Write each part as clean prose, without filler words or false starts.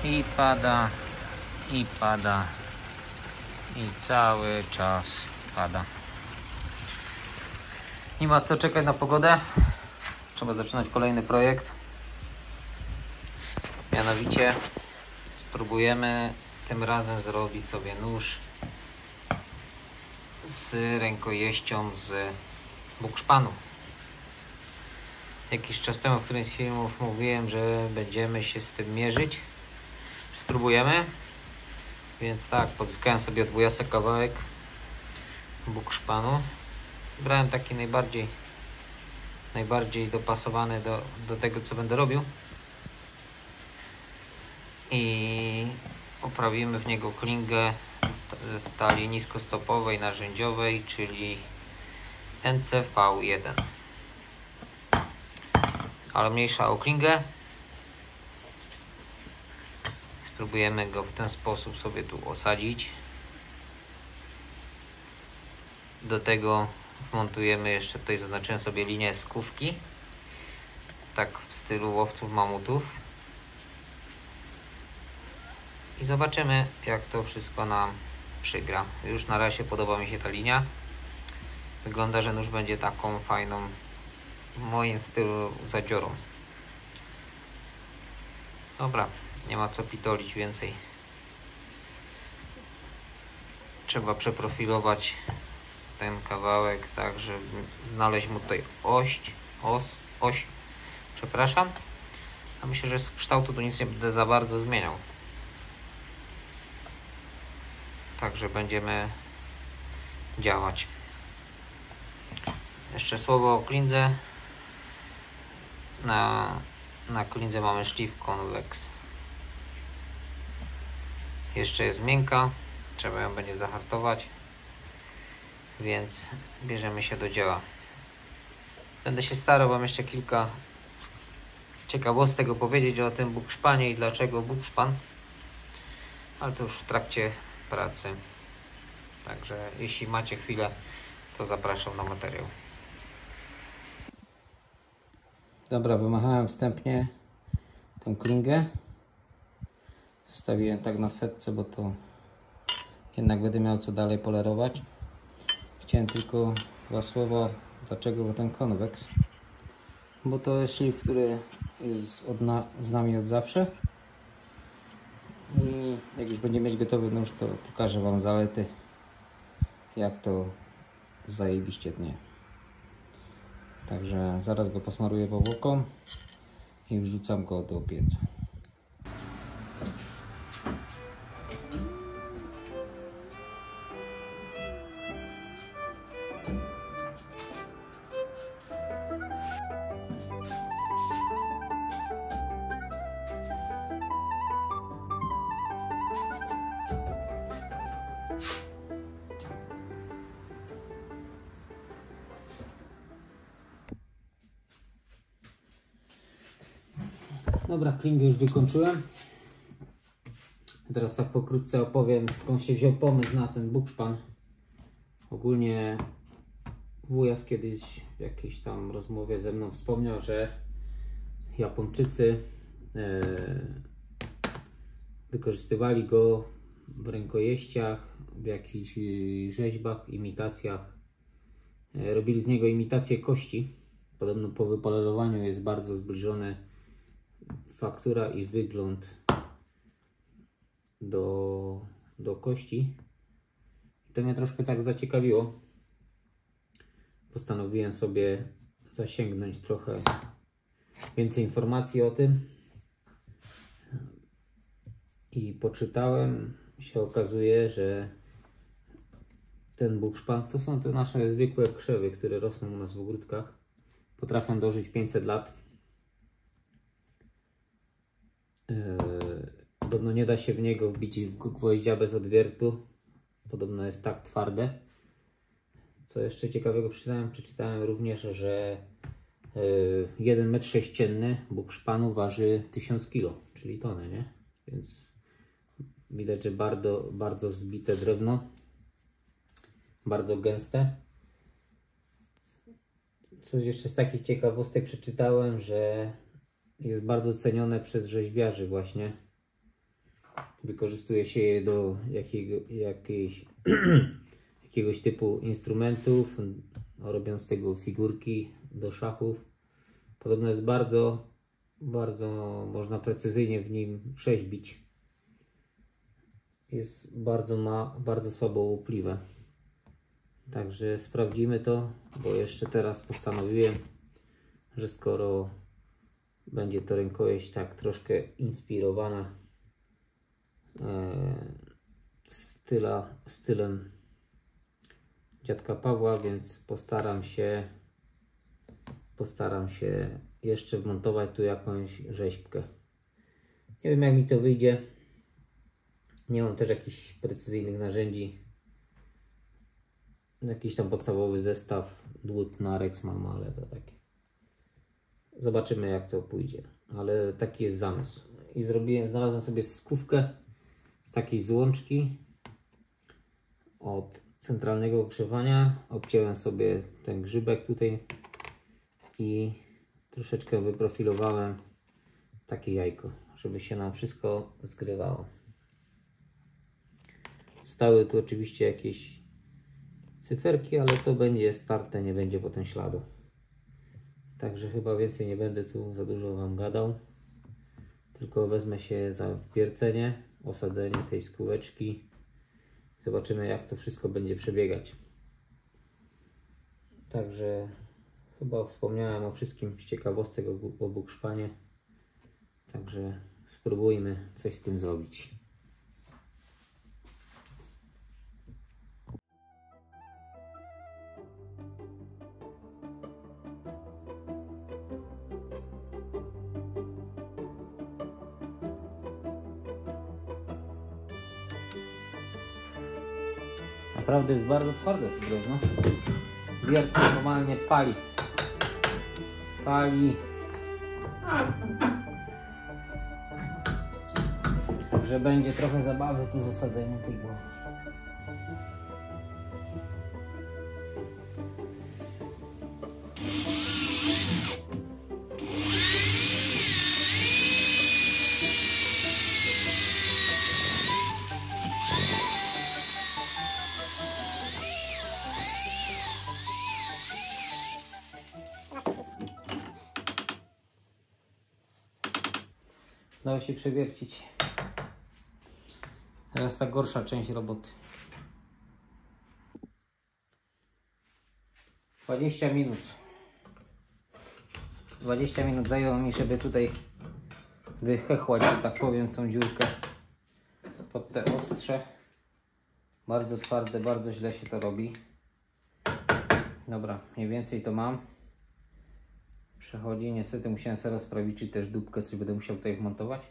I pada, i pada, i cały czas pada. Nie ma co czekać na pogodę. Trzeba zaczynać kolejny projekt. Mianowicie spróbujemy tym razem zrobić sobie nóż z rękojeścią z bukszpanu. Jakiś czas temu w którymś z filmów mówiłem, że będziemy się z tym mierzyć. Spróbujemy. Więc tak, pozyskałem sobie od wujasa kawałek bukszpanu. Brałem taki najbardziej dopasowany do tego, co będę robił. I poprawimy w niego klingę ze stali niskostopowej, narzędziowej, czyli NCV1. Ale mniejsza o klingę. Spróbujemy go w ten sposób sobie tu osadzić. Do tego wmontujemy jeszcze, tutaj zaznaczyłem sobie linię skówki. Tak w stylu łowców mamutów. I zobaczymy, jak to wszystko nam przygra. Już na razie podoba mi się ta linia. Wygląda, że nóż będzie taką fajną, w moim stylu, zadziorą. Dobra, nie ma co pitolić więcej. Trzeba przeprofilować ten kawałek, tak żeby znaleźć mu tutaj oś, przepraszam. A myślę, że z kształtu to nic nie będę za bardzo zmieniał. Także będziemy działać. Jeszcze słowo o klindze. Na klindze mamy szlif Convex. Jeszcze jest miękka. Trzeba ją będzie zahartować. Więc bierzemy się do dzieła. Będę się starał Wam jeszcze kilka ciekawostek opowiedzieć o tym bukszpanie i dlaczego bukszpan. Ale to już w trakcie pracy. Także jeśli macie chwilę, to zapraszam na materiał. Dobra, wymachałem wstępnie tą klingę. Zostawiłem tak na setce, bo to jednak będę miał co dalej polerować. Chciałem tylko dwa słowa, dlaczego ten Convex. Bo to jest szlif, który jest z nami od zawsze. I jak już będziemy mieć gotowy nóż, to pokażę Wam zalety, jak to zajebiście tnie. Także zaraz go posmaruję powłoką i wrzucam go do pieca. Dobra, klingę już wykończyłem. Teraz tak pokrótce opowiem, skąd się wziął pomysł na ten bukszpan. Ogólnie wujas kiedyś w jakiejś tam rozmowie ze mną wspomniał, że Japończycy wykorzystywali go w rękojeściach, w jakichś rzeźbach, imitacjach. Robili z niego imitację kości. Podobno po wypolerowaniu jest bardzo zbliżony faktura i wygląd do kości. To mnie troszkę tak zaciekawiło. Postanowiłem sobie zasięgnąć trochę więcej informacji o tym i poczytałem. Się okazuje, że ten bukszpan to są te nasze zwykłe krzewy, które rosną u nas w ogródkach. Potrafią dożyć 500 lat. Podobno nie da się w niego wbić gwoździa bez odwiertu. Podobno jest tak twarde. Co jeszcze ciekawego przeczytałem? Przeczytałem również, że 1 metr sześcienny bukszpanu waży 1000 kg, czyli tonę, nie? Więc widać, że bardzo zbite drewno. Bardzo gęste. Coś jeszcze z takich ciekawostek przeczytałem, że jest bardzo cenione przez rzeźbiarzy właśnie. Wykorzystuje się je do jakiegoś typu instrumentów, robiąc z tego figurki do szachów. Podobno jest bardzo, bardzo można precyzyjnie w nim rzeźbić. Ma bardzo słabo łupliwe. Także sprawdzimy to, bo jeszcze teraz postanowiłem, że skoro będzie to rękojeść tak troszkę inspirowana stylem dziadka Pawła, więc postaram się jeszcze wmontować tu jakąś rzeźbkę. Nie wiem, jak mi to wyjdzie. Nie mam też jakichś precyzyjnych narzędzi. Jakiś tam podstawowy zestaw dłut na Rex mam, ale to takie. Zobaczymy, jak to pójdzie. Ale taki jest zamysł. I znalazłem sobie skówkę z takiej złączki od centralnego ogrzewania. Obciąłem sobie ten grzybek tutaj i troszeczkę wyprofilowałem takie jajko, żeby się nam wszystko zgrywało. Stały tu oczywiście jakieś cyferki, ale to będzie starte, nie będzie potem śladu. Także chyba więcej nie będę tu za dużo Wam gadał. Tylko wezmę się za wiercenie, osadzenie tej skóweczki. Zobaczymy, jak to wszystko będzie przebiegać. Także chyba wspomniałem o wszystkim z ciekawostek o bukszpanie. Także spróbujmy coś z tym zrobić. Naprawdę jest bardzo twarde to drewno. Wiertło normalnie pali. Także będzie trochę zabawy tu z osadzeniem tej głowy. Dało się przewiercić. Teraz ta gorsza część roboty. 20 minut. 20 minut zajęło mi, żeby tutaj wychechłać, że tak powiem, tą dziurkę pod te ostrze. Bardzo twarde, bardzo źle się to robi. Dobra, mniej więcej to mam. Przechodzi. Niestety musiałem sobie rozprawić też dupkę, coś będę musiał tutaj wmontować.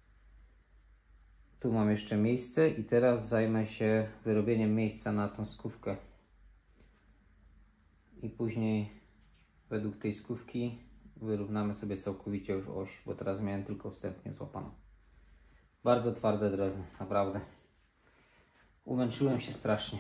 Tu mam jeszcze miejsce i teraz zajmę się wyrobieniem miejsca na tą skówkę. I później według tej skówki wyrównamy sobie całkowicie już oś, bo teraz miałem tylko wstępnie złapaną. Bardzo twarde drewno, naprawdę. Umęczyłem się strasznie.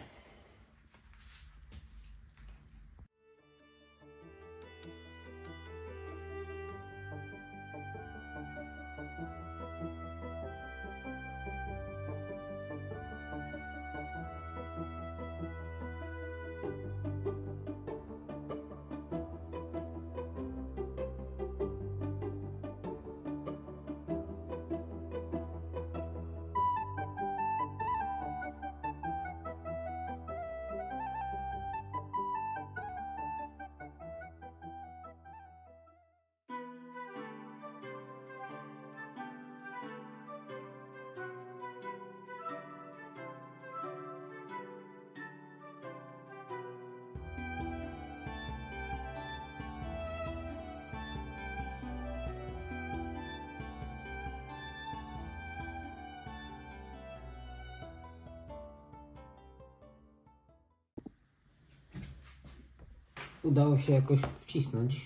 Udało się jakoś wcisnąć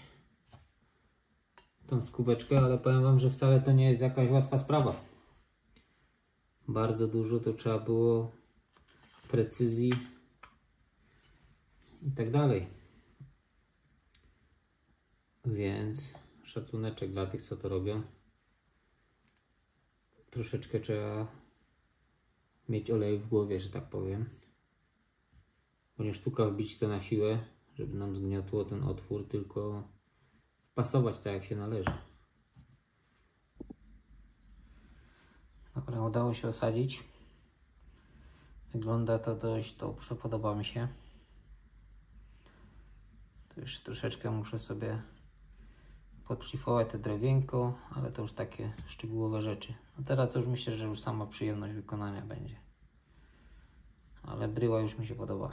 tą skóweczkę, ale powiem Wam, że wcale to nie jest jakaś łatwa sprawa. Bardzo dużo to trzeba było precyzji i tak dalej. Więc szacuneczek dla tych, co to robią. Troszeczkę trzeba mieć olej w głowie, że tak powiem. Bo nie sztuka wbić to na siłę, żeby nam zgniotło ten otwór, tylko wpasować tak jak się należy. Dobra, udało się osadzić. Wygląda to dość dobrze, podoba mi się. Tu jeszcze troszeczkę muszę sobie podszlifować te drewienko, ale to już takie szczegółowe rzeczy. No teraz to już myślę, że już sama przyjemność wykonania będzie. Ale bryła już mi się podoba.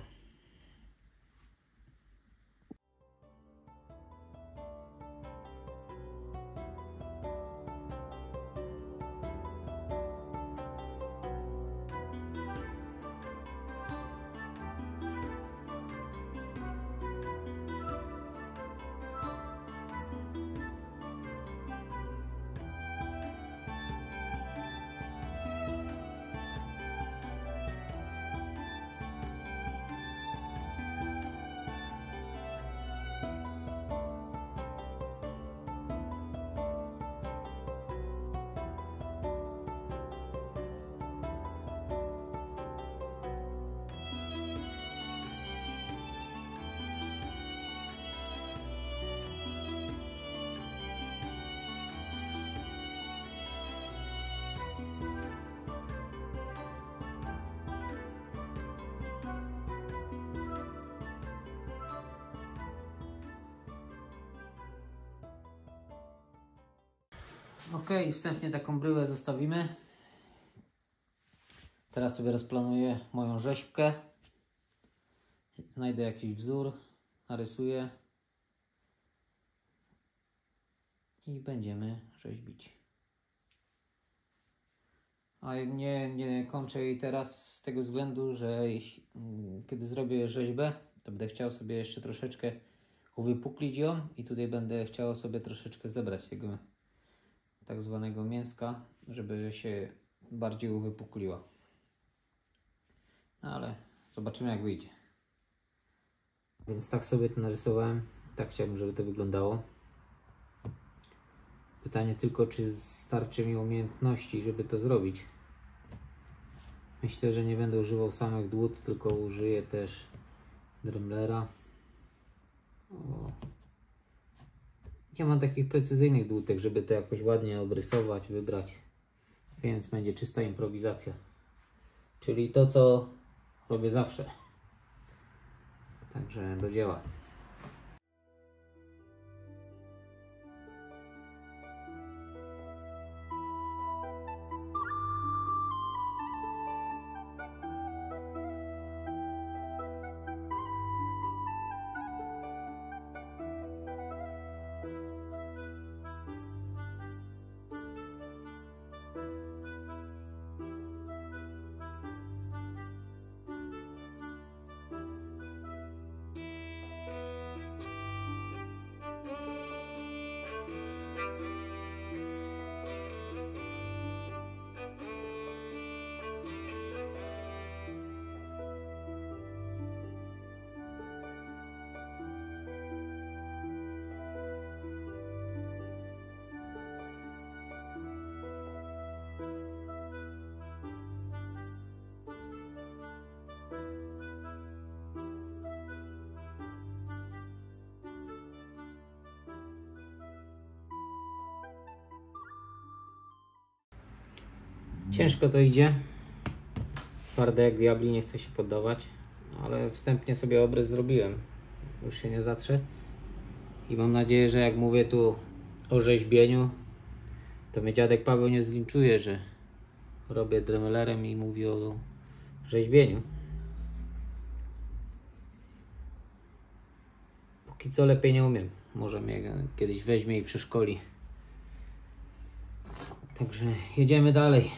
Ok, wstępnie taką bryłę zostawimy. Teraz sobie rozplanuję moją rzeźbkę. Znajdę jakiś wzór, narysuję i będziemy rzeźbić. A nie kończę jej teraz z tego względu, że kiedy zrobię rzeźbę, to będę chciał sobie jeszcze troszeczkę uwypuklić ją i tutaj będę chciał sobie troszeczkę zebrać tego tak zwanego mięska, żeby się bardziej uwypukliła. No ale zobaczymy jak wyjdzie. Więc tak sobie to narysowałem, tak chciałbym, żeby to wyglądało. Pytanie tylko, czy starczy mi umiejętności, żeby to zrobić. Myślę, że nie będę używał samych dłut, tylko użyję też Dremlera. Nie mam takich precyzyjnych dłutek, żeby to jakoś ładnie obrysować, wybrać. Więc będzie czysta improwizacja. Czyli to, co robię zawsze. Także do dzieła. Ciężko to idzie. Twarde jak diabli, nie chcę się poddawać. Ale wstępnie sobie obrys zrobiłem. Już się nie zatrze. I mam nadzieję, że jak mówię tu o rzeźbieniu, to mnie dziadek Paweł nie zlinczuje, że robię Dremlerem i mówi o rzeźbieniu. Póki co lepiej nie umiem. Może mnie kiedyś weźmie i przeszkoli. Także jedziemy dalej.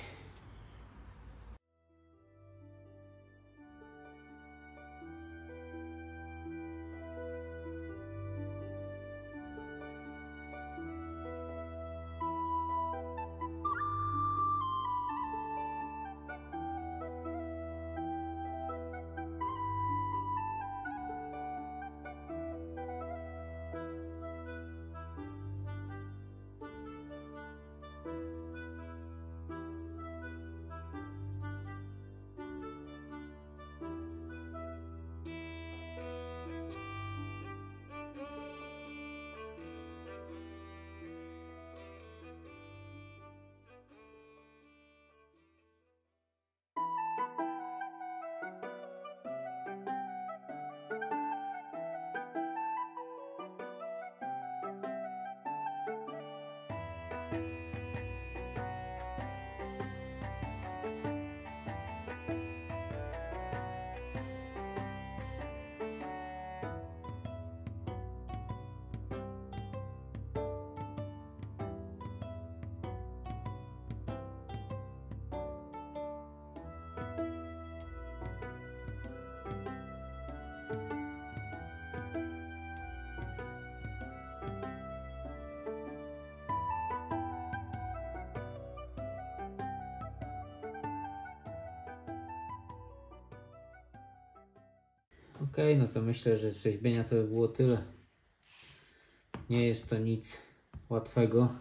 Ok, no to myślę, że z rzeźbienia to by było tyle. Nie jest to nic łatwego,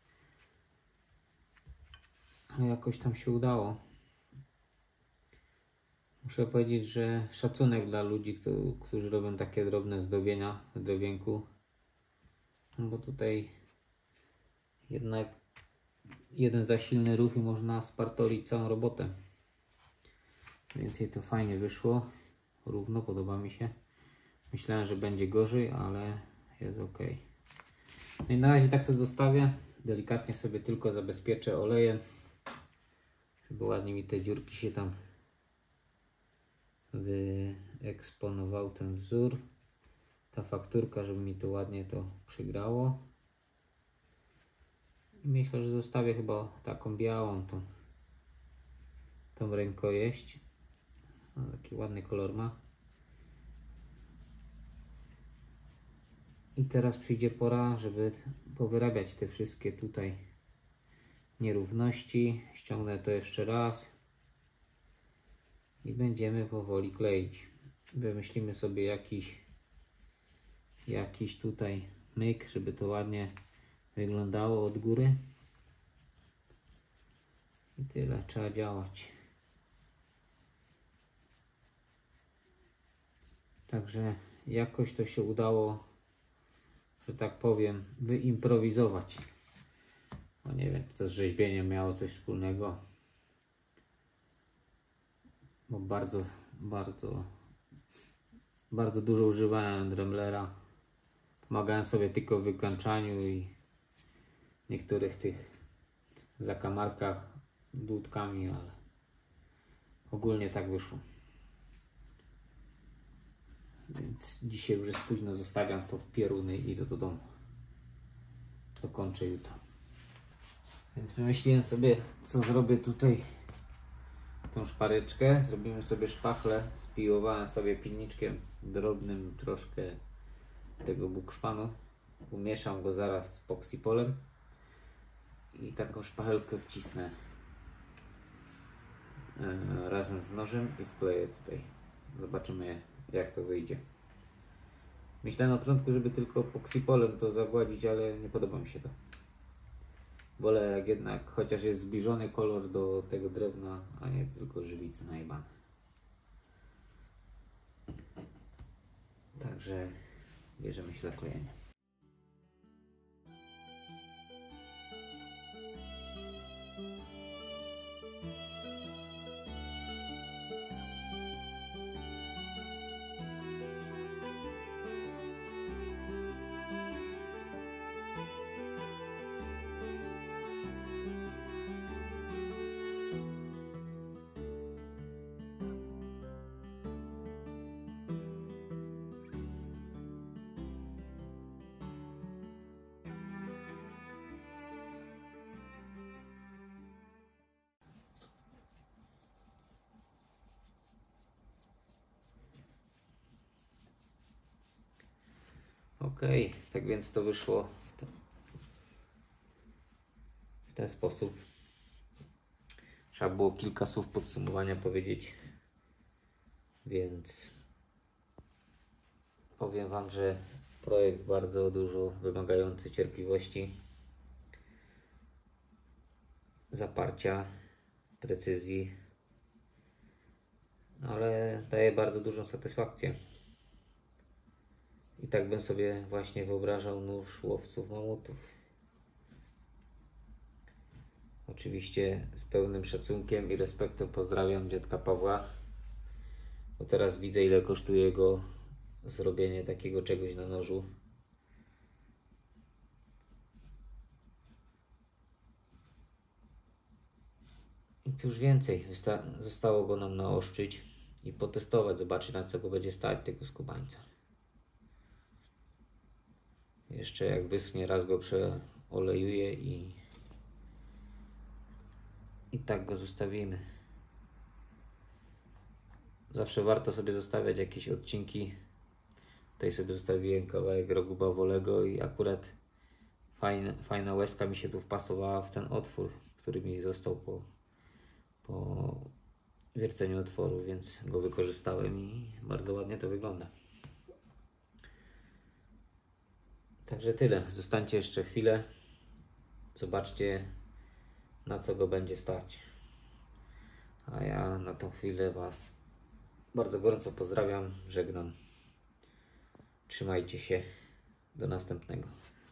ale jakoś tam się udało. Muszę powiedzieć, że szacunek dla ludzi, którzy robią takie drobne zdobienia w drewienku. No bo tutaj jednak jeden za silny ruch i można spartolić całą robotę. Więc to fajnie wyszło. Równo, podoba mi się. Myślałem, że będzie gorzej, ale jest ok. No i na razie tak to zostawię. Delikatnie sobie tylko zabezpieczę olejem, żeby ładnie mi te dziurki się tam wyeksponował ten wzór. Ta fakturka, żeby mi to ładnie to przygrało. I myślę, że zostawię chyba taką białą tą rękojeść. No, taki ładny kolor ma. I teraz przyjdzie pora, żeby powyrabiać te wszystkie tutaj nierówności. Ściągnę to jeszcze raz i będziemy powoli kleić. Wymyślimy sobie jakiś tutaj myk, żeby to ładnie wyglądało od góry. I tyle, trzeba działać. Także jakoś to się udało, że tak powiem, wyimprowizować. No nie wiem, czy to z rzeźbieniem miało coś wspólnego, bo bardzo dużo używałem Dremlera. Pomagałem sobie tylko w wykańczaniu i niektórych tych zakamarkach dłutkami, ale ogólnie tak wyszło. Więc dzisiaj już jest późno, zostawiam to w pieruny i idę do domu. Dokończę jutro. Więc wymyśliłem sobie, co zrobię tutaj. Tą szpareczkę. Zrobimy sobie szpachlę. Spiłowałem sobie pilniczkiem drobnym troszkę tego bukszpanu. Umieszam go zaraz z poksipolem. I taką szpachelkę wcisnę razem z nożem i wkleję tutaj. Zobaczymy, jak to wyjdzie. Myślałem na początku, żeby tylko poksipolem to zagładzić, ale nie podoba mi się to. Wolę jak jednak, chociaż jest zbliżony kolor do tego drewna, a nie tylko żywicy najebane. Także bierzemy się za klejenie. Ok, tak więc to wyszło w ten sposób. Trzeba było kilka słów podsumowania powiedzieć, więc powiem Wam, że projekt bardzo dużo wymagający cierpliwości, zaparcia, precyzji, ale daje bardzo dużą satysfakcję. I tak bym sobie właśnie wyobrażał nóż łowców mamutów. Oczywiście z pełnym szacunkiem i respektem pozdrawiam dziadka Pawła, bo teraz widzę, ile kosztuje jego zrobienie takiego czegoś na nożu. I cóż więcej, zostało go nam naostrzyć i potestować, zobaczyć, na co go będzie stać, tego skubańca. Jeszcze jak wyschnie, raz go przeolejuję i tak go zostawimy. Zawsze warto sobie zostawiać jakieś odcinki. Tutaj sobie zostawiłem kawałek rogu bawolego i akurat fajna łezka mi się tu wpasowała w ten otwór, który mi został po wierceniu otworu, więc go wykorzystałem i bardzo ładnie to wygląda. Także tyle. Zostańcie jeszcze chwilę. Zobaczcie, na co go będzie stać. A ja na tą chwilę Was bardzo gorąco pozdrawiam, żegnam. Trzymajcie się. Do następnego.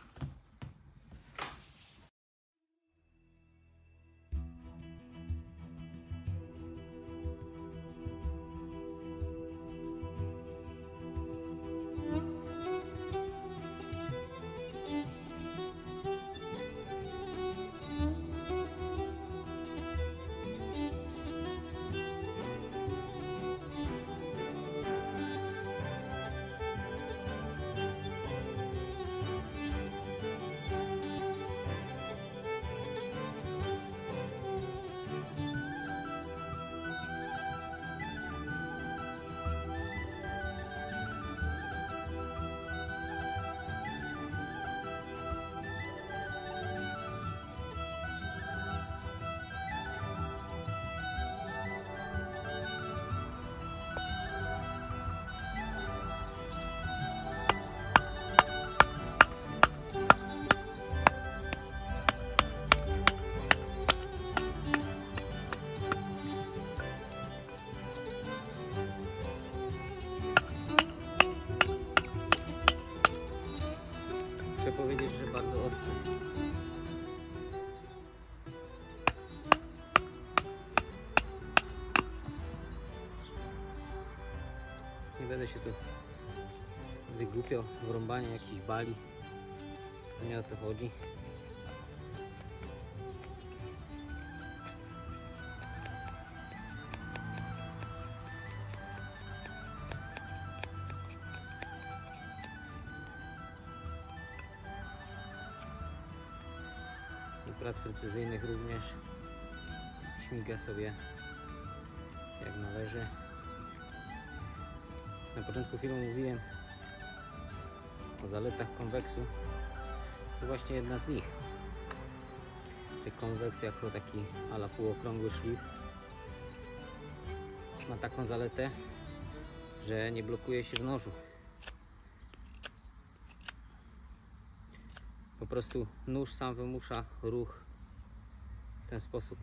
Muszę powiedzieć, że bardzo ostry. Nie będę się tu wygłupiał w rąbaniu jakichś bali. To nie o to chodzi. Do prac precyzyjnych również śmiga sobie jak należy. Na początku filmu mówiłem o zaletach konweksu. To właśnie jedna z nich. Konweks jako taki ala półokrągły szlif ma taką zaletę, że nie blokuje się w nożu. Po prostu nóż sam wymusza ruch w ten sposób.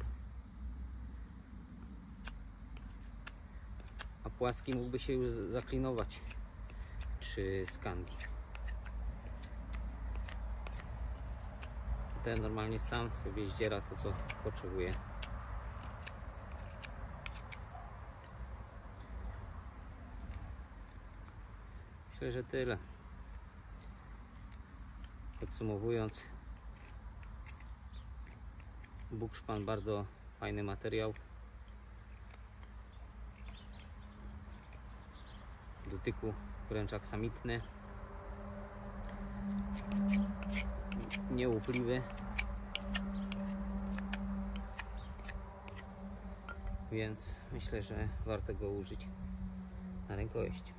A płaski mógłby się już zaklinować czy skandi. Ten normalnie sam sobie zdziera to, co potrzebuje. Myślę, że tyle. Podsumowując, bukszpan bardzo fajny materiał. W dotyku wręcz aksamitny. Niełupliwy. Więc myślę, że warto go użyć na rękojeść.